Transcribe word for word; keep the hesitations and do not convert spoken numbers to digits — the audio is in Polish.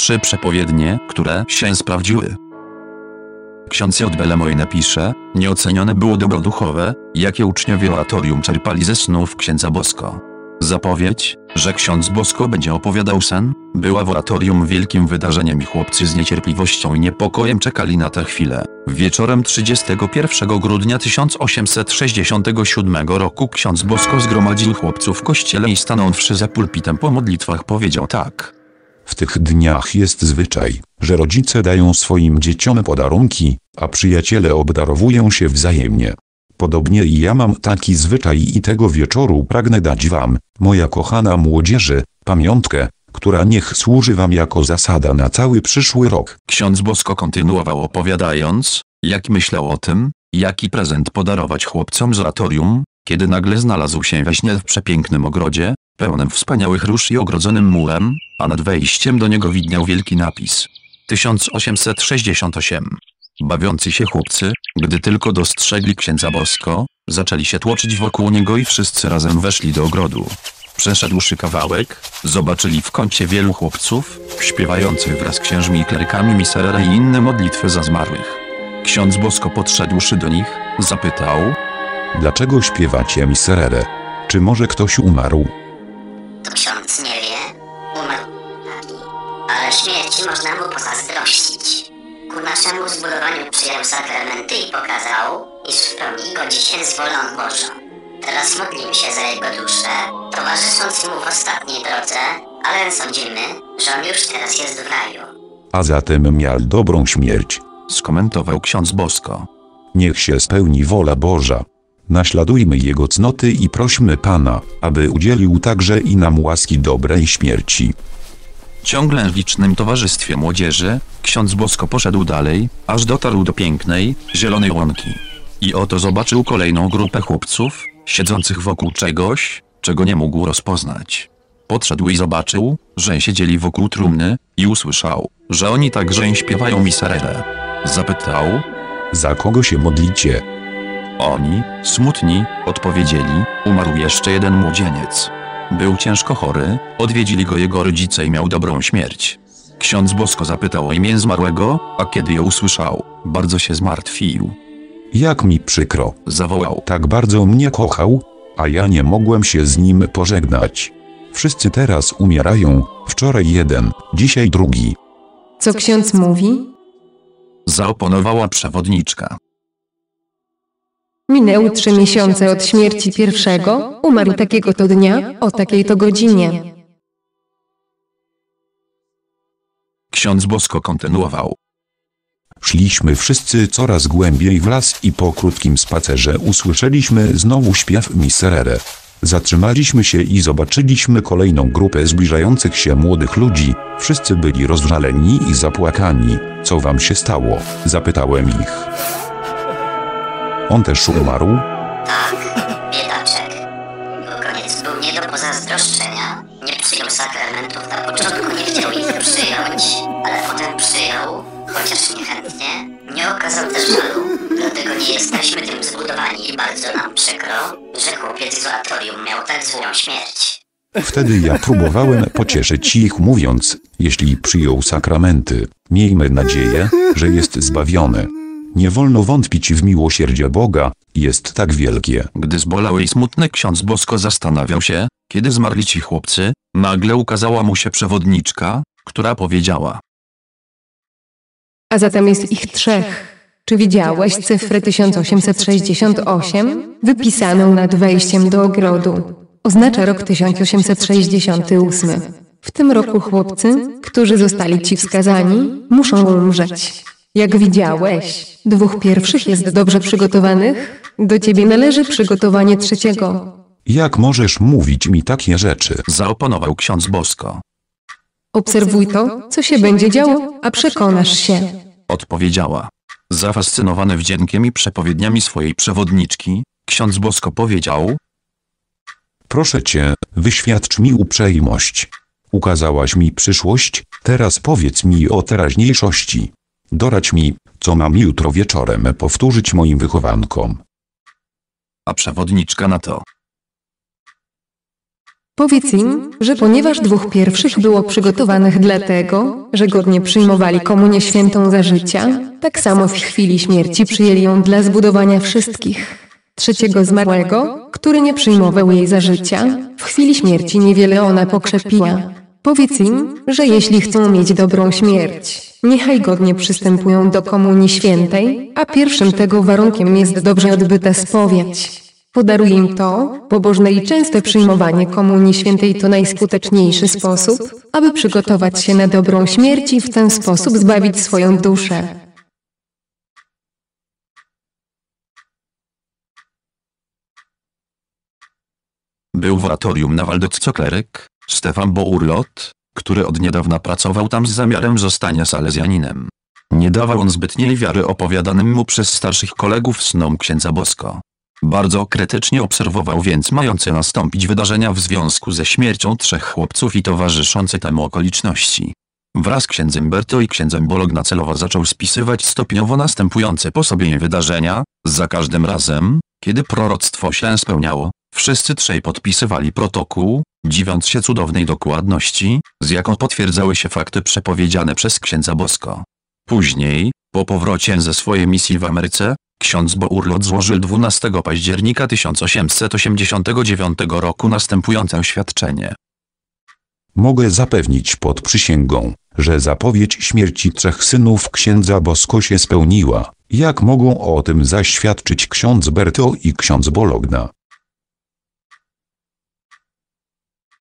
trzy przepowiednie, które się sprawdziły. Ksiądz J. Belemoine pisze, nieocenione było dobro duchowe, jakie uczniowie oratorium czerpali ze snów księdza Bosko. Zapowiedź, że ksiądz Bosko będzie opowiadał sen, była w oratorium wielkim wydarzeniem i chłopcy z niecierpliwością i niepokojem czekali na tę chwilę. Wieczorem trzydziestego pierwszego grudnia tysiąc osiemset sześćdziesiątego siódmego roku ksiądz Bosko zgromadził chłopców w kościele i stanąwszy za pulpitem po modlitwach powiedział tak. W tych dniach jest zwyczaj, że rodzice dają swoim dzieciom podarunki, a przyjaciele obdarowują się wzajemnie. Podobnie i ja mam taki zwyczaj i tego wieczoru pragnę dać wam, moja kochana młodzieży, pamiątkę, która niech służy wam jako zasada na cały przyszły rok. Ksiądz Bosko kontynuował opowiadając, jak myślał o tym, jaki prezent podarować chłopcom z oratorium, kiedy nagle znalazł się we śnie w przepięknym ogrodzie, pełnym wspaniałych róż i ogrodzonym murem, a nad wejściem do niego widniał wielki napis. tysiąc osiemset sześćdziesiąt osiem. Bawiący się chłopcy, gdy tylko dostrzegli księdza Bosko, zaczęli się tłoczyć wokół niego i wszyscy razem weszli do ogrodu. Przeszedłszy kawałek, zobaczyli w kącie wielu chłopców, śpiewających wraz z księżmi i klerykami miserere i inne modlitwy za zmarłych. Ksiądz Bosko podszedłszy do nich, zapytał: Dlaczego śpiewacie miserere? Czy może ktoś umarł? To ksiądz nie wie, umarł taki, ale śmierci można mu pozazdrościć. Ku naszemu zbudowaniu przyjął sakramenty i pokazał, iż w pełni godzi się z wolą Bożą. Teraz modlimy się za jego duszę, towarzysząc mu w ostatniej drodze, ale sądzimy, że on już teraz jest w raju. A zatem miał dobrą śmierć. Skomentował ksiądz Bosko. Niech się spełni wola Boża. Naśladujmy jego cnoty i prośmy Pana, aby udzielił także i nam łaski dobrej śmierci. Ciągle w licznym towarzystwie młodzieży, ksiądz Bosko poszedł dalej, aż dotarł do pięknej, zielonej łąki. I oto zobaczył kolejną grupę chłopców, siedzących wokół czegoś, czego nie mógł rozpoznać. Podszedł i zobaczył, że siedzieli wokół trumny, i usłyszał, że oni także śpiewają miserere. Zapytał: Za kogo się modlicie? Oni, smutni, odpowiedzieli: umarł jeszcze jeden młodzieniec. Był ciężko chory, odwiedzili go jego rodzice i miał dobrą śmierć. Ksiądz Bosko zapytał o imię zmarłego, a kiedy je usłyszał, bardzo się zmartwił. Jak mi przykro, zawołał. Tak bardzo mnie kochał, a ja nie mogłem się z nim pożegnać. Wszyscy teraz umierają, wczoraj jeden, dzisiaj drugi. Co ksiądz mówi? Zaoponowała przewodniczka. Minęły trzy miesiące od śmierci pierwszego, umarł takiego to dnia, o takiej to godzinie. Ksiądz Bosko kontynuował. Szliśmy wszyscy coraz głębiej w las i po krótkim spacerze usłyszeliśmy znowu śpiew miserere. Zatrzymaliśmy się i zobaczyliśmy kolejną grupę zbliżających się młodych ludzi. Wszyscy byli rozżaleni i zapłakani. Co wam się stało? Zapytałem ich. On też umarł? Tak, biedaczek. Bo koniec był nie do pozazdroszczenia. Nie przyjął sakramentów, na początku nie chciał ich przyjąć, ale potem przyjął, chociaż niechętnie. Nie okazał też żalu, dlatego nie jesteśmy tym zbudowani i bardzo nam przykro, że chłopiec z oratorium miał tak złą śmierć. Wtedy ja próbowałem pocieszyć ich mówiąc, jeśli przyjął sakramenty, miejmy nadzieję, że jest zbawiony. Nie wolno wątpić w miłosierdzie Boga, jest tak wielkie. Gdy zbolały i smutny ksiądz Bosko zastanawiał się, kiedy zmarli ci chłopcy, nagle ukazała mu się przewodniczka, która powiedziała: A zatem jest ich trzech. Czy widziałeś cyfrę tysiąc osiemset sześćdziesiąt osiem, wypisaną nad wejściem do ogrodu? Oznacza rok tysiąc osiemset sześćdziesiąty ósmy. W tym roku chłopcy, którzy zostali ci wskazani, muszą umrzeć. Jak widziałeś, dwóch pierwszych jest dobrze przygotowanych, do ciebie należy przygotowanie trzeciego. Jak możesz mówić mi takie rzeczy? Zaoponował ksiądz Bosko. Obserwuj to, co się będzie działo, a przekonasz się. Odpowiedziała. Zafascynowany wdziękiem i przepowiedniami swojej przewodniczki, ksiądz Bosko powiedział: Proszę cię, wyświadcz mi uprzejmość. Ukazałaś mi przyszłość, teraz powiedz mi o teraźniejszości. Doradź mi, co mam jutro wieczorem powtórzyć moim wychowankom. A przewodniczka na to: Powiedz im, że ponieważ dwóch pierwszych było przygotowanych dlatego, że godnie przyjmowali komunię świętą za życia, tak samo w chwili śmierci przyjęli ją dla zbudowania wszystkich. Trzeciego zmarłego, który nie przyjmował jej za życia, w chwili śmierci niewiele ona pokrzepiła. Powiedz im, że jeśli chcą mieć dobrą śmierć, niechaj godnie przystępują do komunii świętej, a pierwszym tego warunkiem jest dobrze odbyta spowiedź. Podaruj im to, pobożne i częste przyjmowanie komunii świętej to najskuteczniejszy sposób, aby przygotować się na dobrą śmierć i w ten sposób zbawić swoją duszę. Był w oratorium na Waldecko kleryk, Stefan Bourlot, który od niedawna pracował tam z zamiarem zostania salezjaninem. Nie dawał on zbytniej wiary opowiadanym mu przez starszych kolegów snom księdza Bosko. Bardzo krytycznie obserwował więc mające nastąpić wydarzenia w związku ze śmiercią trzech chłopców i towarzyszące temu okoliczności. Wraz z księdzem Berto i księdzem Bologna celowo zaczął spisywać stopniowo następujące po sobie wydarzenia, za każdym razem, kiedy proroctwo się spełniało, wszyscy trzej podpisywali protokół, dziwiąc się cudownej dokładności, z jaką potwierdzały się fakty przepowiedziane przez księdza Bosko. Później, po powrocie ze swojej misji w Ameryce, ksiądz Bourlot złożył dwunastego października tysiąc osiemset osiemdziesiątego dziewiątego roku następujące oświadczenie. Mogę zapewnić pod przysięgą, że zapowiedź śmierci trzech synów księdza Bosko się spełniła, jak mogą o tym zaświadczyć ksiądz Berto i ksiądz Bologna.